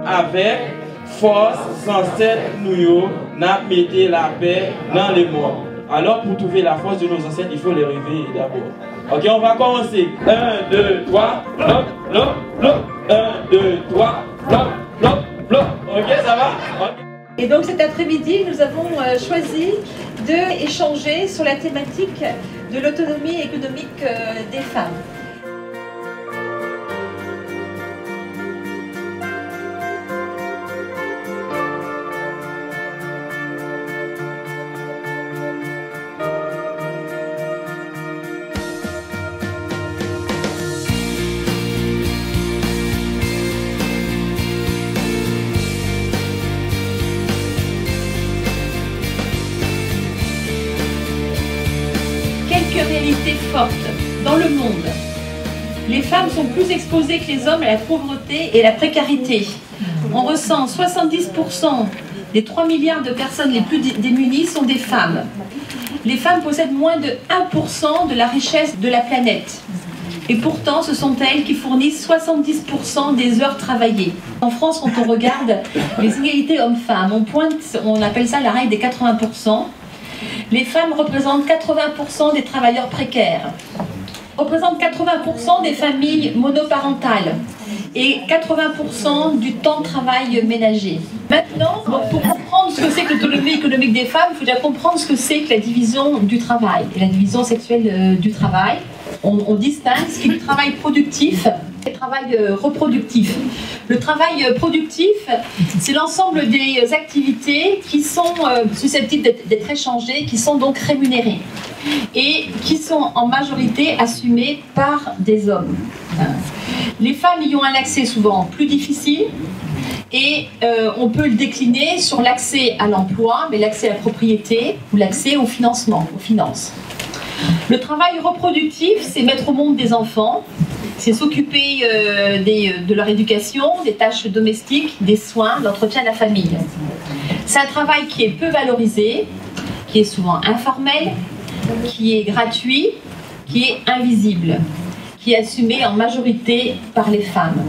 avec force, sans cette nous, n'a mis la paix dans les morts. Alors pour trouver la force de nos ancêtres, il faut les réveiller d'abord. Ok, on va commencer. 1, 2, 3, bloc, bloc, bloc. 1, 2, 3, bloc, bloc, bloc. Ok, ça va? Okay. Et donc cet après-midi, nous avons choisi d'échanger sur la thématique de l'autonomie économique des femmes. Réalité forte dans le monde. Les femmes sont plus exposées que les hommes à la pauvreté et à la précarité. On ressent 70% des 3 milliards de personnes les plus démunies sont des femmes. Les femmes possèdent moins de 1% de la richesse de la planète. Et pourtant, ce sont elles qui fournissent 70% des heures travaillées. En France, quand on regarde les inégalités hommes-femmes, on appelle ça la règle des 80%. Les femmes représentent 80% des travailleurs précaires, représentent 80% des familles monoparentales et 80% du temps de travail ménager. Maintenant, pour comprendre ce que c'est que l'autonomie économique des femmes, il faut déjà comprendre ce que c'est que la division du travail et la division sexuelle du travail. On distingue ce qui est du travail productif et le travail reproductif. Le travail productif, c'est l'ensemble des activités qui sont susceptibles d'être échangées, qui sont donc rémunérées et qui sont en majorité assumées par des hommes. Les femmes y ont un accès souvent plus difficile et on peut le décliner sur l'accès à l'emploi, mais l'accès à la propriété ou l'accès au financement, aux finances. Le travail reproductif, c'est mettre au monde des enfants, c'est s'occuper de leur éducation, des tâches domestiques, des soins, de l'entretien de la famille. C'est un travail qui est peu valorisé, qui est souvent informel, qui est gratuit, qui est invisible, qui est assumé en majorité par les femmes.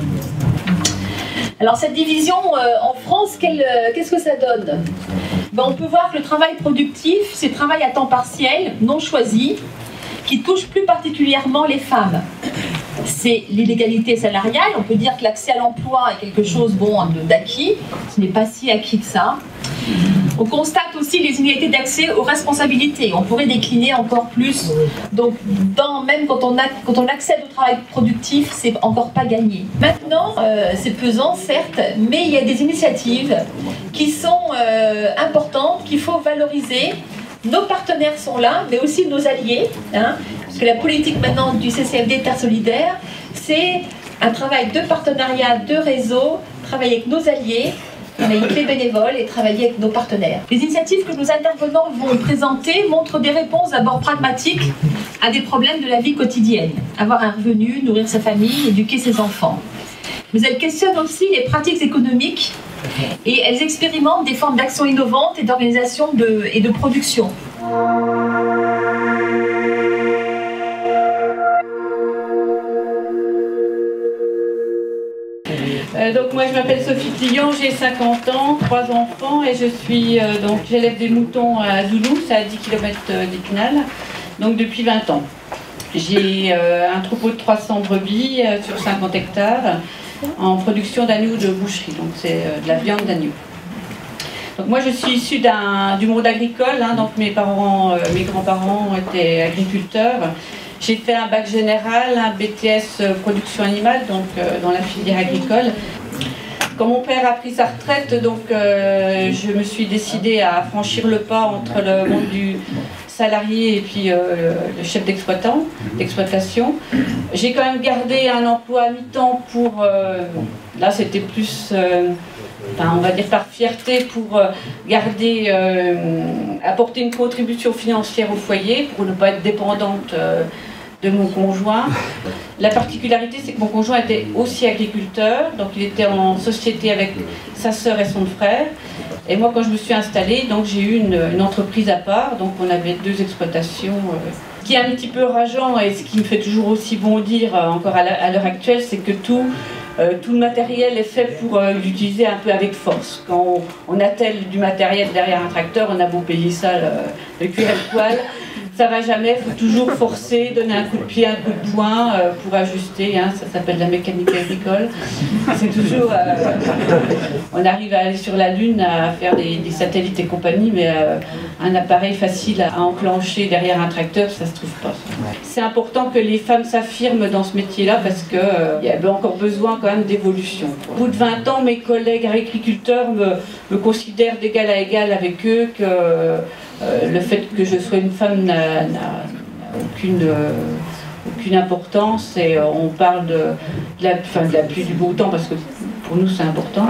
Alors cette division en France, qu'est-ce que ça donne ? On peut voir que le travail productif, c'est le travail à temps partiel, non choisi, qui touche plus particulièrement les femmes. C'est l'illégalité salariale, on peut dire que l'accès à l'emploi est quelque chose d'acquis, ce n'est pas si acquis que ça. On constate aussi les inégalités d'accès aux responsabilités, on pourrait décliner encore plus. Donc même quand on accède au travail productif, c'est encore pas gagné. Maintenant, c'est pesant certes, mais il y a des initiatives qui sont importantes, qu'il faut valoriser. Nos partenaires sont là, mais aussi nos alliés, parce que la politique maintenant du CCFD Terre Solidaire, c'est un travail de partenariat, de réseau, travailler avec nos alliés, travailler avec les bénévoles et travailler avec nos partenaires. Les initiatives que nos intervenants vont présenter montrent des réponses d'abord pragmatiques à des problèmes de la vie quotidienne. Avoir un revenu, nourrir sa famille, éduquer ses enfants. Mais elles questionnent aussi les pratiques économiques et elles expérimentent des formes d'action innovantes et d'organisation et de production. Donc moi je m'appelle Sophie Clion, j'ai 50 ans, 3 enfants et je suis j'élève des moutons à Zoulou, c'est à 10 km d'Épinal, donc depuis 20 ans. J'ai un troupeau de 300 brebis sur 50 hectares en production d'agneau de boucherie, donc c'est de la viande d'agneau. Donc moi je suis issue du monde agricole, donc mes grands-parents étaient agriculteurs. J'ai fait un bac général, un BTS production animale, donc dans la filière agricole. Quand mon père a pris sa retraite, donc je me suis décidée à franchir le pas entre le monde du salarié et puis le chef d'exploitation. J'ai quand même gardé un emploi à mi-temps pour... là c'était plus... on va dire par fierté pour garder, apporter une contribution financière au foyer, pour ne pas être dépendante de mon conjoint. La particularité, c'est que mon conjoint était aussi agriculteur, donc il était en société avec sa sœur et son frère. Et moi, quand je me suis installée, donc j'ai eu une entreprise à part, donc on avait 2 exploitations. Ce qui est un petit peu rageant et ce qui me fait toujours aussi bondir encore à l'heure actuelle, c'est que tout tout le matériel est fait pour l'utiliser un peu avec force. Quand on attelle du matériel derrière un tracteur, on a beau payer ça le cuir et le poil, ça va jamais, il faut toujours forcer, donner un coup de pied, un coup de poing pour ajuster, hein, ça s'appelle la mécanique agricole. C'est toujours... on arrive à aller sur la Lune, à faire des satellites et compagnie, mais un appareil facile à enclencher derrière un tracteur, ça se trouve pas. C'est important que les femmes s'affirment dans ce métier-là parce qu'il y a encore besoin quand même d'évolution. Au bout de 20 ans, mes collègues agriculteurs me considèrent d'égal à égal avec eux, que le fait que je sois une femme n'a aucune importance, et on parle de la pluie du beau temps parce que pour nous c'est important.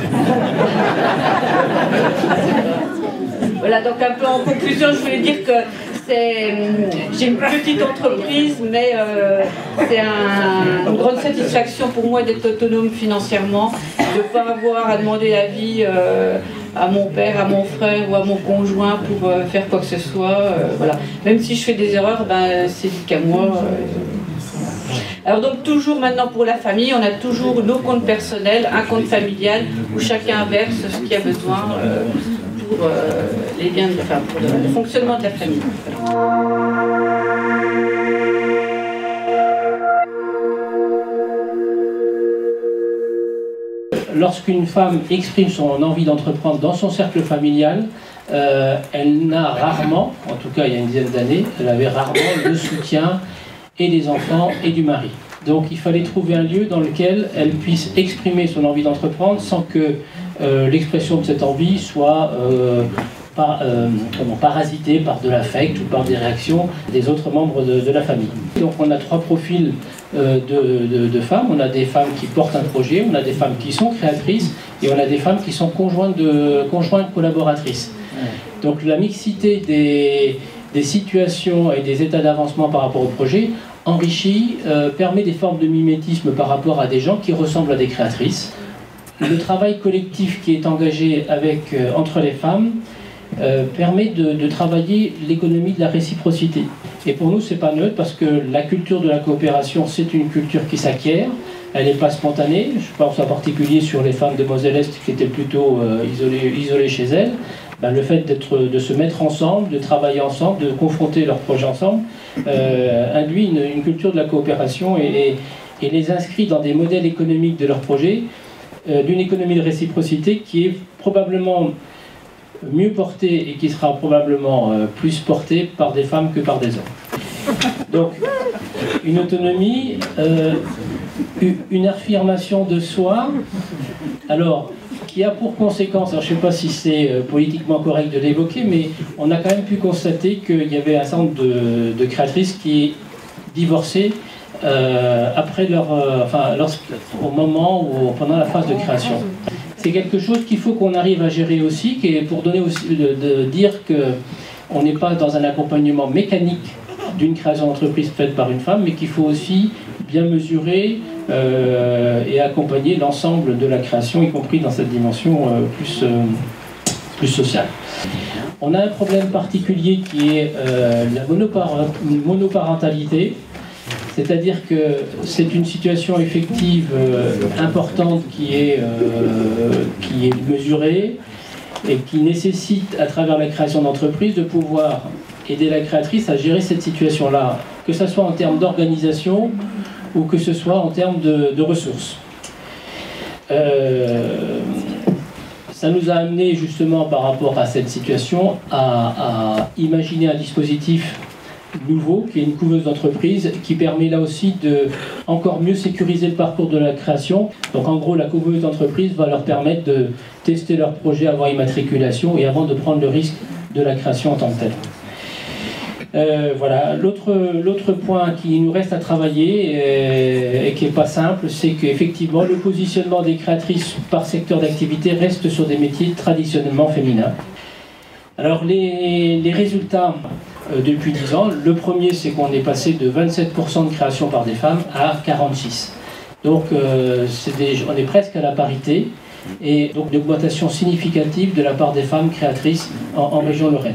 Voilà, donc un peu en conclusion, je voulais dire que j'ai une petite entreprise, mais c'est une grande satisfaction pour moi d'être autonome financièrement, de ne pas avoir à demander l'avis à mon père, à mon frère ou à mon conjoint pour faire quoi que ce soit. Voilà. Même si je fais des erreurs, ben, c'est dit qu'à moi. Alors donc toujours maintenant pour la famille, on a toujours nos comptes personnels, un compte familial où chacun verse ce qu'il a besoin pour les biens, pour le fonctionnement de la famille. Lorsqu'une femme exprime son envie d'entreprendre dans son cercle familial, elle n'a rarement, en tout cas il y a une dizaine d'années, elle avait rarement le soutien et des enfants et du mari. Donc il fallait trouver un lieu dans lequel elle puisse exprimer son envie d'entreprendre sans que l'expression de cette envie soit parasitée par de l'affect ou par des réactions des autres membres de la famille. Donc on a 3 profils de femmes. On a des femmes qui portent un projet, on a des femmes qui sont créatrices et on a des femmes qui sont conjointes collaboratrices. Donc la mixité des situations et des états d'avancement par rapport au projet enrichit, permet des formes de mimétisme par rapport à des gens qui ressemblent à des créatrices. Le travail collectif qui est engagé entre les femmes permet de travailler l'économie de la réciprocité. Et pour nous, c'est pas neutre parce que la culture de la coopération, c'est une culture qui s'acquiert, elle n'est pas spontanée. Je pense en particulier sur les femmes de Moselle-Est qui étaient plutôt isolées chez elles. Ben, le fait de se mettre ensemble, de travailler ensemble, de confronter leurs projets ensemble, induit une culture de la coopération et les inscrit dans des modèles économiques de leurs projets, d'une économie de réciprocité qui est probablement mieux portée et qui sera probablement plus portée par des femmes que par des hommes. Donc, une autonomie, une affirmation de soi, alors, qui a pour conséquence, alors je ne sais pas si c'est politiquement correct de l'évoquer, mais on a quand même pu constater qu'il y avait un certain nombre de créatrices qui divorçaient après au moment ou pendant la phase de création. C'est quelque chose qu'il faut qu'on arrive à gérer aussi, pour donner aussi de dire qu'on n'est pas dans un accompagnement mécanique d'une création d'entreprise faite par une femme, mais qu'il faut aussi bien mesurer et accompagner l'ensemble de la création, y compris dans cette dimension plus sociale. On a un problème particulier qui est la monoparentalité. C'est-à-dire que c'est une situation effective importante qui est mesurée et qui nécessite, à travers la création d'entreprise, de pouvoir aider la créatrice à gérer cette situation-là, que ce soit en termes d'organisation ou que ce soit en termes de ressources. Ça nous a amené justement par rapport à cette situation à imaginer un dispositif nouveau, qui est une couveuse d'entreprise, qui permet là aussi de encore mieux sécuriser le parcours de la création. Donc en gros, la couveuse d'entreprise va leur permettre de tester leur projet avant immatriculation et avant de prendre le risque de la création en tant que telle. Voilà. L'autre point qui nous reste à travailler et qui n'est pas simple, c'est qu'effectivement le positionnement des créatrices par secteur d'activité reste sur des métiers traditionnellement féminins. Alors les résultats depuis 10 ans, le premier c'est qu'on est passé de 27% de création par des femmes à 46%. Donc on est presque à la parité et donc une augmentation significative de la part des femmes créatrices en région Lorraine.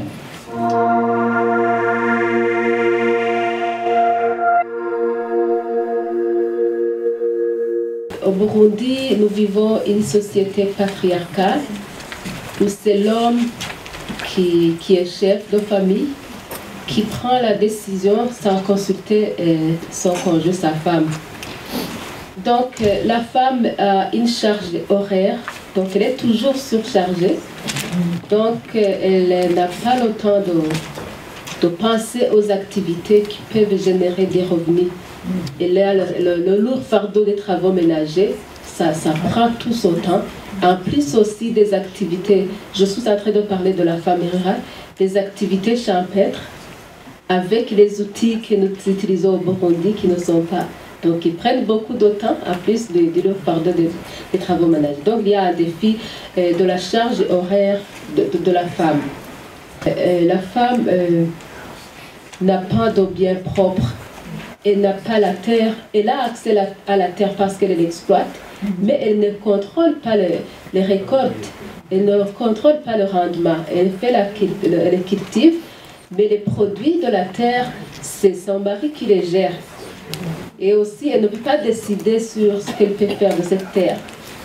Au Burundi, nous vivons une société patriarcale où c'est l'homme qui est chef de famille, qui prend la décision sans consulter son conjoint, sa femme. Donc la femme a une charge horaire, donc elle est toujours surchargée. Donc elle n'a pas le temps de penser aux activités qui peuvent générer des revenus. Et là, le lourd fardeau des travaux ménagers, ça prend tout son temps. En plus aussi des activités, je suis en train de parler de la femme rurale, des activités champêtres avec les outils que nous utilisons au Burundi qui ne sont pas. Donc ils prennent beaucoup de temps en plus du lourd fardeau des travaux ménagers. Donc il y a un défi de la charge horaire de la femme. La femme n'a pas de biens propres. Elle n'a pas la terre, elle a accès à la terre parce qu'elle l'exploite, mais elle ne contrôle pas les récoltes, elle ne contrôle pas le rendement. Elle fait elle cultive, mais les produits de la terre, c'est son mari qui les gère. Et aussi, elle ne peut pas décider sur ce qu'elle peut faire de cette terre.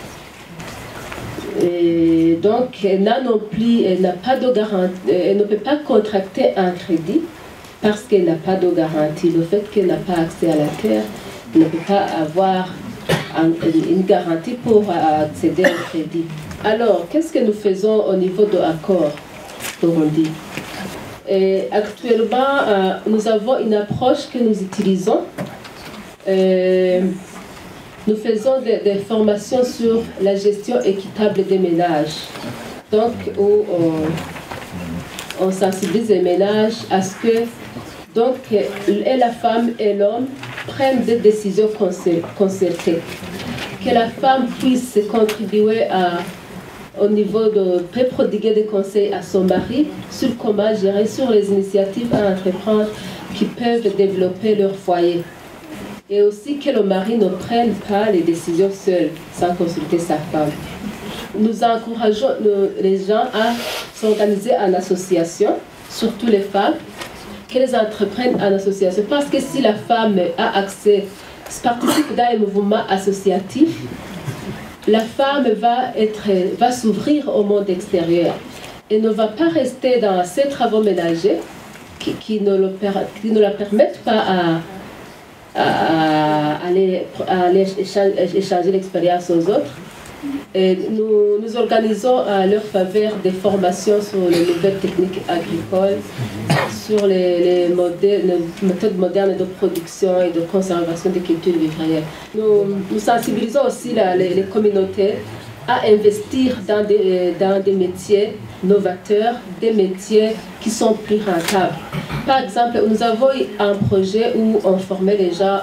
Et donc, elle n'a non plus, elle n'a pas de garantie, elle ne peut pas contracter un crédit. Parce qu'elle n'a pas de garantie. Le fait qu'elle n'a pas accès à la terre, elle ne peut pas avoir une garantie pour accéder au crédit. Alors, qu'est-ce que nous faisons au niveau de l'accord Burundi? Actuellement, nous avons une approche que nous utilisons. Nous faisons des formations sur la gestion équitable des ménages. Donc, où on sensibilise les ménages à ce que la femme et l'homme prennent des décisions concertées. Que la femme puisse contribuer au niveau de prodiguer des conseils à son mari sur comment gérer, sur les initiatives à entreprendre qui peuvent développer leur foyer. Et aussi que le mari ne prenne pas les décisions seul, sans consulter sa femme. Nous encourageons les gens à s'organiser en association, surtout les femmes, qu'elles entreprennent en association. Parce que si la femme a accès, participe dans les mouvements associatifs, la femme va s'ouvrir au monde extérieur et ne va pas rester dans ses travaux ménagers qui ne la permettent pas à aller échanger l'expérience aux autres. Et nous organisons à leur faveur des formations sur les nouvelles techniques agricoles, sur les méthodes modernes de production et de conservation des cultures vivrières. Nous sensibilisons aussi les communautés à investir dans des métiers novateurs, des métiers qui sont plus rentables. Par exemple, nous avons un projet où on formait les gens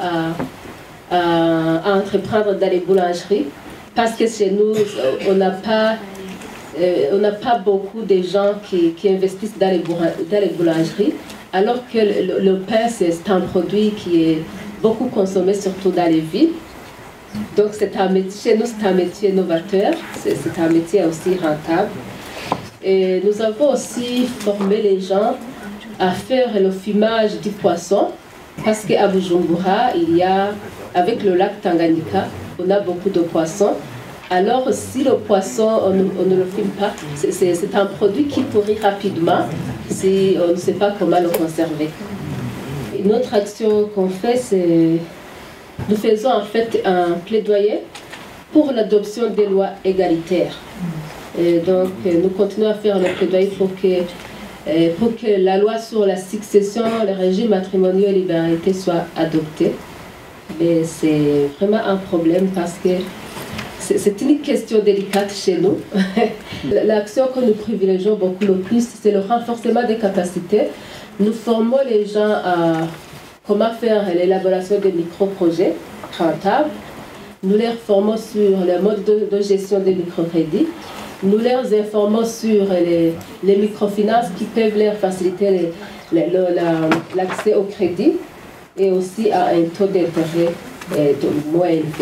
à entreprendre dans les boulangeries. Parce que chez nous, on n'a pas beaucoup de gens qui investissent dans les boulangeries, alors que le pain, c'est un produit qui est beaucoup consommé, surtout dans les villes. Donc chez nous, c'est un métier novateur, c'est un métier aussi rentable. Et nous avons aussi formé les gens à faire le fumage du poisson, parce qu'à Bujumbura, avec le lac Tanganyika, on a beaucoup de poissons. Alors, si le poisson, on ne le fume pas, c'est un produit qui pourrit rapidement si on ne sait pas comment le conserver. Une autre action qu'on fait, c'est nous faisons en fait un plaidoyer pour l'adoption des lois égalitaires. Et donc, nous continuons à faire le plaidoyer pour que la loi sur la succession, le régime matrimonial et l'égalité soit adoptée. Mais c'est vraiment un problème parce que c'est une question délicate chez nous. L'action que nous privilégions beaucoup le plus, c'est le renforcement des capacités. Nous formons les gens à comment faire l'élaboration des micro-projets rentables. Nous les formons sur le mode de gestion des microcrédits. Nous les informons sur les microfinances qui peuvent leur faciliter l'accès au crédit et aussi à un taux d'intérêt moins élevé.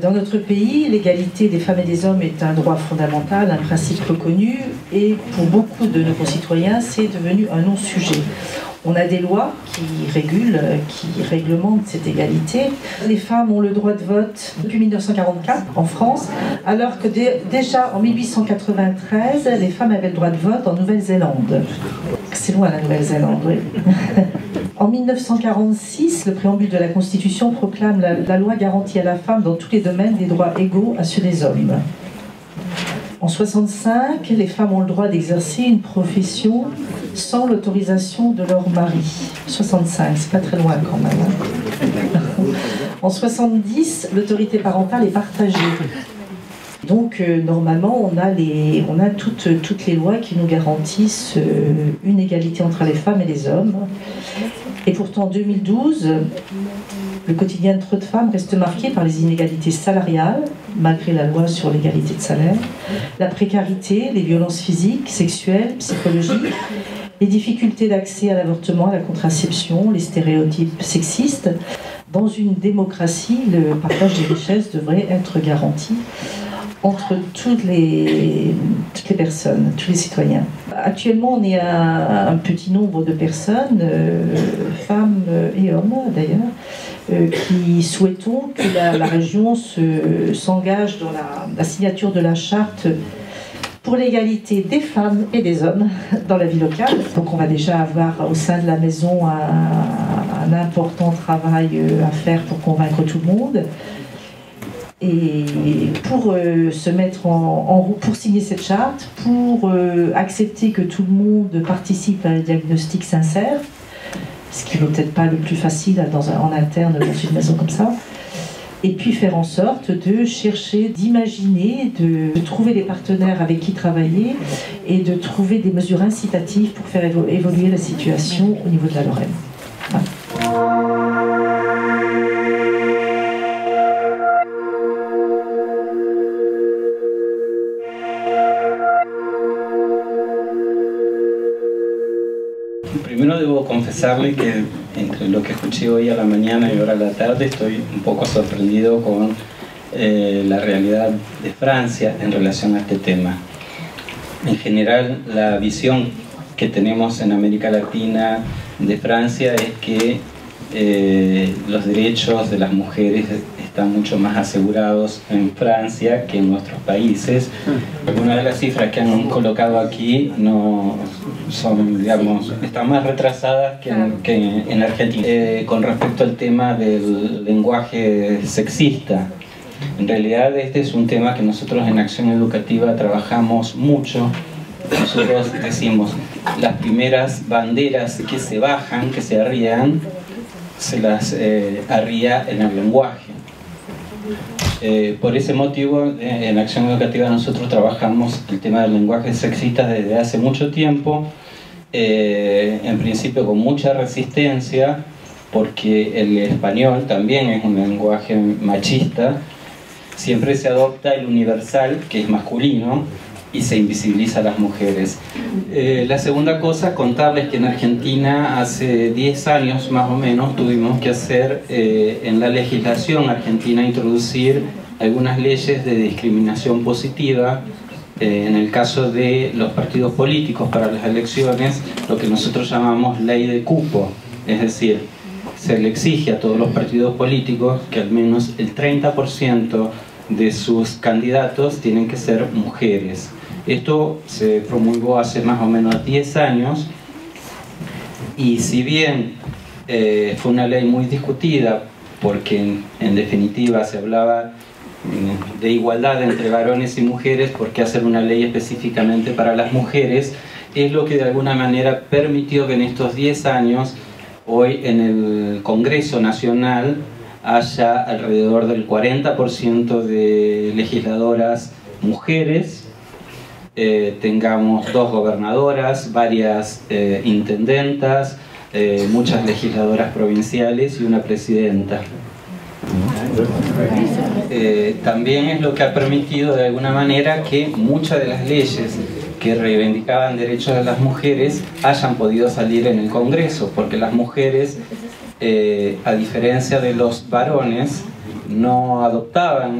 Dans notre pays, l'égalité des femmes et des hommes est un droit fondamental, un principe reconnu, et pour beaucoup de nos concitoyens, c'est devenu un non-sujet. On a des lois qui régulent, qui réglementent cette égalité. Les femmes ont le droit de vote depuis 1944 en France, alors que déjà en 1893, les femmes avaient le droit de vote en Nouvelle-Zélande. C'est loin la Nouvelle-Zélande, oui. En 1946, le préambule de la Constitution proclame la loi garantit à la femme dans tous les domaines des droits égaux à ceux des hommes. En 1965, les femmes ont le droit d'exercer une profession sans l'autorisation de leur mari. 65, c'est pas très loin quand même. Hein. En 1970, l'autorité parentale est partagée. Donc normalement, on a toutes les lois qui nous garantissent une égalité entre les femmes et les hommes. Et pourtant, en 2012, le quotidien de trop de femmes reste marqué par les inégalités salariales, malgré la loi sur l'égalité de salaire, la précarité, les violences physiques, sexuelles, psychologiques, les difficultés d'accès à l'avortement, à la contraception, les stéréotypes sexistes. Dans une démocratie, le partage des richesses devrait être garanti entre toutes les personnes, tous les citoyens. Actuellement, on est à un petit nombre de personnes, femmes et hommes d'ailleurs, qui souhaitons que la région s'engage dans la signature de la charte pour l'égalité des femmes et des hommes dans la vie locale. Donc on va déjà avoir au sein de la maison un important travail à faire pour convaincre tout le monde. Et pour se mettre en route, pour signer cette charte, pour accepter que tout le monde participe à un diagnostic sincère, ce qui n'est peut-être pas le plus facile en interne dans une maison comme ça, et puis faire en sorte de chercher, d'imaginer, de trouver des partenaires avec qui travailler et de trouver des mesures incitatives pour faire évoluer la situation au niveau de la Lorraine. Voilà. Primero debo confesarle que entre lo que escuché hoy a la mañana y ahora a la tarde estoy un poco sorprendido con la realidad de Francia en relación a este tema. En general, la visión que tenemos en América Latina de Francia es que los derechos de las mujeres están mucho más asegurados en Francia que en nuestros países. Algunas de las cifras que han colocado aquí no son, digamos, están más retrasadas que en Argentina. Con respecto al tema del lenguaje sexista, en realidad este es un tema que nosotros en Acción Educativa trabajamos mucho. Nosotros decimos, las primeras banderas que se bajan, que se arrían, se las arría en el lenguaje. Por ese motivo, en Acción Educativa nosotros trabajamos el tema del lenguaje sexista desde hace mucho tiempo, en principio con mucha resistencia, porque el español también es un lenguaje machista. Siempre se adopta el universal, que es masculino, y se invisibiliza a las mujeres. La segunda cosa, contarles que en Argentina hace 10 años más o menos tuvimos que hacer en la legislación argentina introducir algunas leyes de discriminación positiva en el caso de los partidos políticos para las elecciones, lo que nosotros llamamos ley de cupo, es decir, se le exige a todos los partidos políticos que al menos el 30% de sus candidatos tienen que ser mujeres. Esto se promulgó hace más o menos 10 años y si bien fue una ley muy discutida porque en definitiva se hablaba de igualdad entre varones y mujeres, ¿por qué hacer una ley específicamente para las mujeres? Es lo que de alguna manera permitió que en estos 10 años, hoy en el Congreso Nacional, haya alrededor del 40% de legisladoras mujeres, tengamos 2 gobernadoras, varias intendentas, muchas legisladoras provinciales y una presidenta. También es lo que ha permitido de alguna manera que muchas de las leyes que reivindicaban derechos de las mujeres hayan podido salir en el Congreso, porque las mujeres, a diferencia de los varones, no adoptaban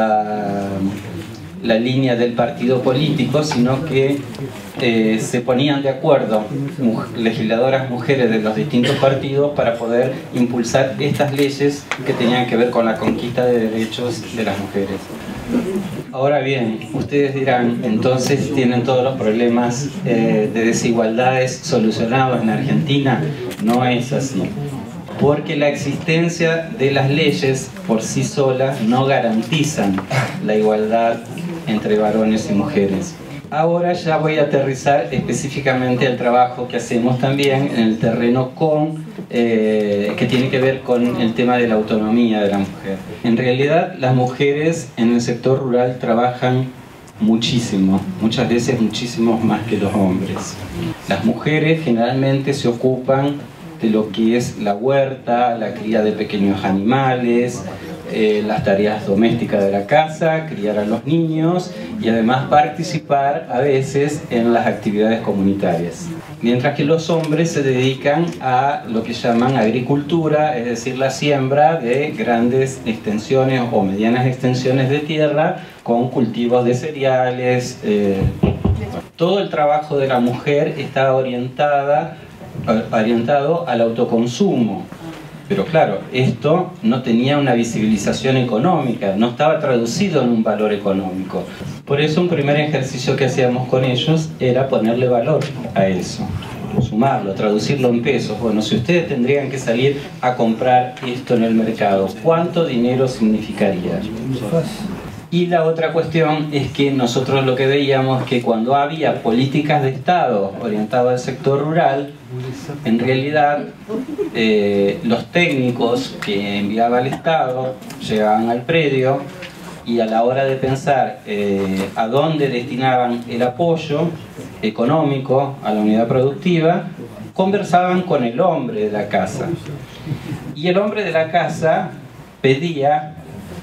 la línea del partido político, sino que se ponían de acuerdo legisladoras mujeres de los distintos partidos para poder impulsar estas leyes que tenían que ver con la conquista de derechos de las mujeres. Ahora bien, ustedes dirán, entonces tienen todos los problemas de desigualdades solucionados en Argentina. No es así, porque la existencia de las leyes por sí solas no garantizan la igualdad entre varones y mujeres. Ahora ya voy a aterrizar específicamente el trabajo que hacemos también en el terreno que tiene que ver con el tema de la autonomía de la mujer. En realidad, las mujeres en el sector rural trabajan muchísimo, muchas veces muchísimo más que los hombres. Las mujeres generalmente se ocupan de lo que es la huerta, la cría de pequeños animales, las tareas domésticas de la casa, criar a los niños y además participar a veces en las actividades comunitarias. Mientras que los hombres se dedican a lo que llaman agricultura, es decir, la siembra de grandes extensiones o medianas extensiones de tierra con cultivos de cereales. Todo el trabajo de la mujer está orientado al autoconsumo. Pero claro, esto no tenía una visibilización económica, no estaba traducido en un valor económico. Por eso un primer ejercicio que hacíamos con ellos era ponerle valor a eso, sumarlo, traducirlo en pesos. Bueno, si ustedes tendrían que salir a comprar esto en el mercado, ¿cuánto dinero significaría? Y la otra cuestión es que nosotros lo que veíamos que cuando había políticas de Estado orientadas al sector rural, en realidad los técnicos que enviaba el Estado llegaban al predio y a la hora de pensar a dónde destinaban el apoyo económico a la unidad productiva, conversaban con el hombre de la casa. Y el hombre de la casa pedía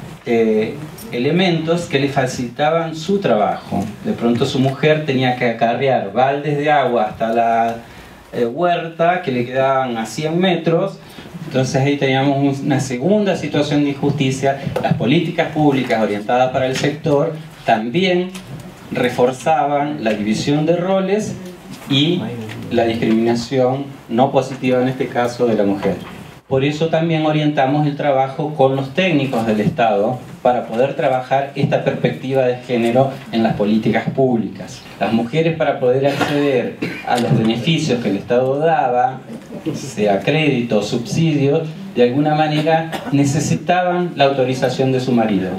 elementos que le facilitaban su trabajo. De pronto su mujer tenía que acarrear baldes de agua hasta la huerta que le quedaban a 100 metros. Entonces ahí teníamos una segunda situación de injusticia. Las políticas públicas orientadas para el sector también reforzaban la división de roles y la discriminación no positiva en este caso de la mujer. Por eso también orientamos el trabajo con los técnicos del Estado para poder trabajar esta perspectiva de género en las políticas públicas. Las mujeres, para poder acceder a los beneficios que el Estado daba, sea crédito o subsidios, de alguna manera necesitaban la autorización de su marido.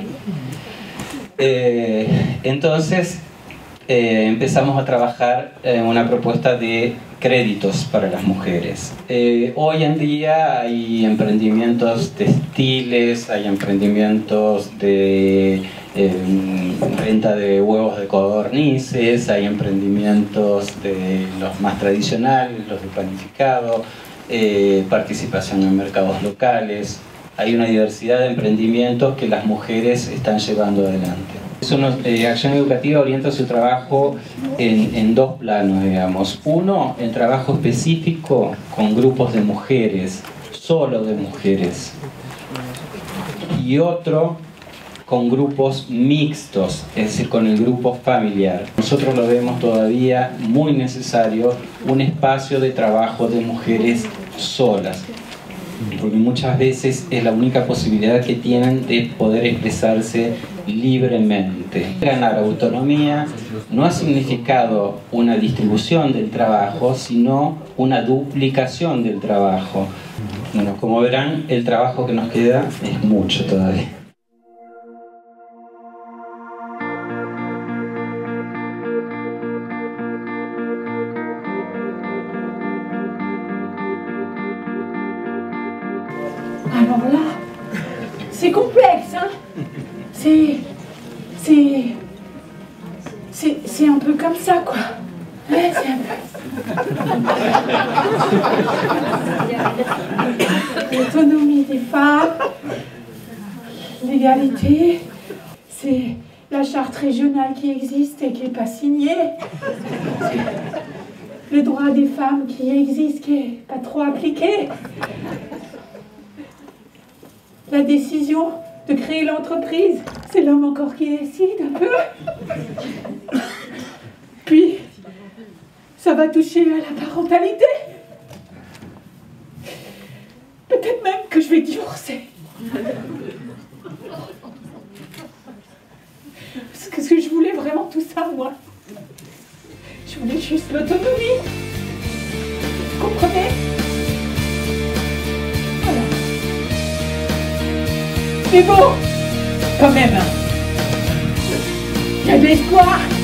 Entonces empezamos a trabajar en una propuesta de créditos para las mujeres. Hoy en día hay emprendimientos textiles, hay emprendimientos de venta de huevos de codornices, hay emprendimientos de los más tradicionales, los de panificado, participación en mercados locales. Hay una diversidad de emprendimientos que las mujeres están llevando adelante. Acción Educativa orienta su trabajo en dos planos, digamos. Uno, el trabajo específico con grupos de mujeres, solo de mujeres. Y otro, con grupos mixtos, es decir, con el grupo familiar. Nosotros lo vemos todavía muy necesario, un espacio de trabajo de mujeres solas, porque muchas veces es la única posibilidad que tienen de poder expresarse libremente. Ganar autonomía no ha significado una distribución del trabajo, sino una duplicación del trabajo. Bueno, como verán, el trabajo que nos queda es mucho todavía. Alors là, c'est complexe, hein? C'est un peu comme ça, quoi. Ouais, c'est un peu... L'autonomie des femmes, l'égalité, c'est la charte régionale qui existe et qui n'est pas signée. Le droit des femmes qui existe, qui n'est pas trop appliqué. La décision de créer l'entreprise. C'est l'homme encore qui décide un peu. Puis, ça va toucher à la parentalité. Peut-être même que je vais divorcer. Parce que je voulais vraiment tout ça, moi. Je voulais juste l'autonomie. Vous comprenez? Voilà. Mais bon, quand même, il y a de l'espoir.